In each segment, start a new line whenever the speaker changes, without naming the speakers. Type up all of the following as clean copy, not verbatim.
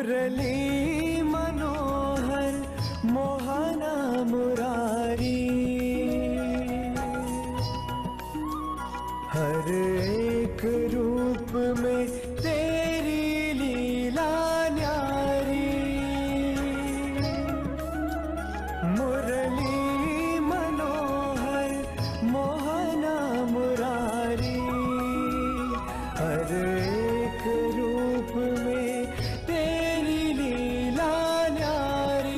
मुरली मनोहर मोहना मुरारी, हर एक रूप में तेरी लीला न्यारी। मुरली मनोहर मोहना मुरारी, हर एक रूप में तेरी लीला न्यारी।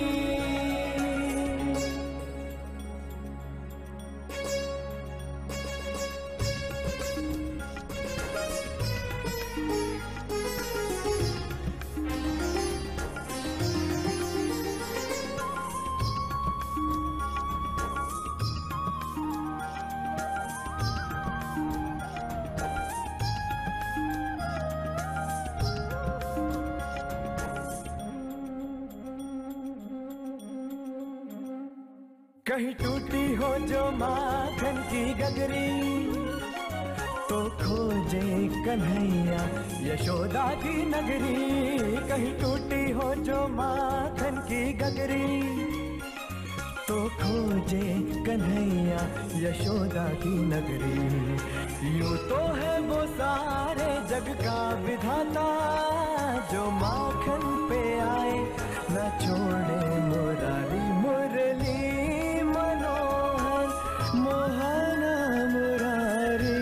कहीं टूटी हो जो माखन की गगरी, तो खोजे कन्हैया यशोदा की नगरी। कहीं टूटी हो जो माखन की गगरी, तो खोजे कन्हैया यशोदा की नगरी। यूं तो है वो सारे जग का विधाता, जो माखन पे आए न छोड़े मुरारी। मुरली मनोहर मोहना मुरारी,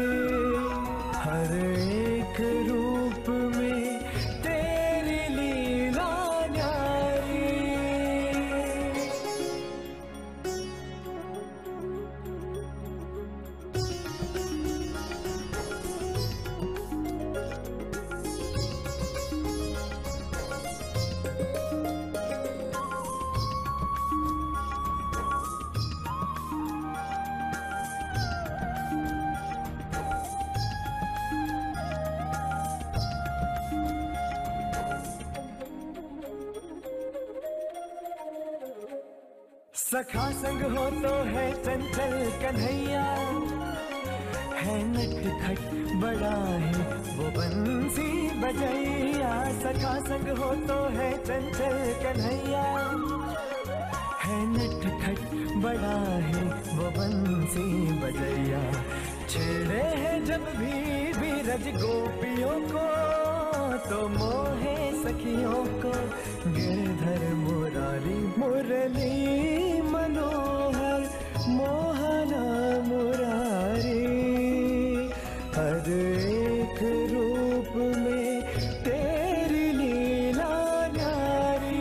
हर एक रूप में तेरी लीला न्यारी। सखा संग हो तो है चंचल कन्हैया, है नटखट बड़ा है वो बंसी बजैया। सखा संग हो तो है चंचल कन्हैया, है नटखट बड़ा है वो बंसी बजैया। छेड़े है जब भी बीरज गोपियों को, तो मोहे सखियों को गिरधर मुरारी। मुरली मनोहर मोहना मुरारी, हर एक रूप में तेरी लीला न्यारी।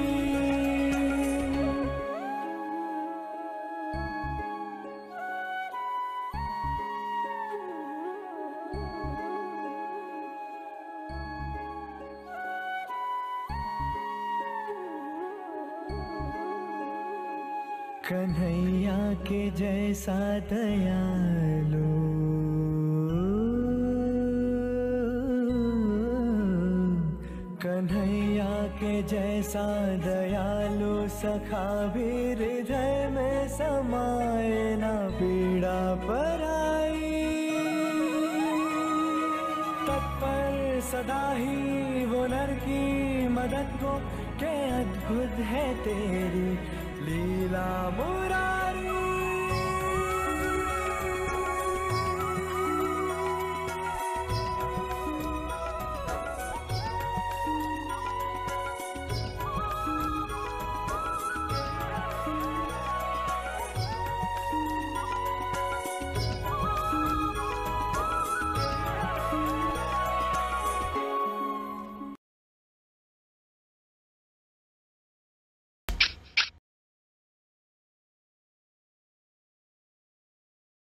कन्हैया के जैसा दयालु, कन्हैया के जैसा दयालु सखा भी हृदय में समाए ना पीड़ा पराई। तत्पर सदा ही वो नर की मदद को, के अद्भुत है तेरी लीला मुरारी।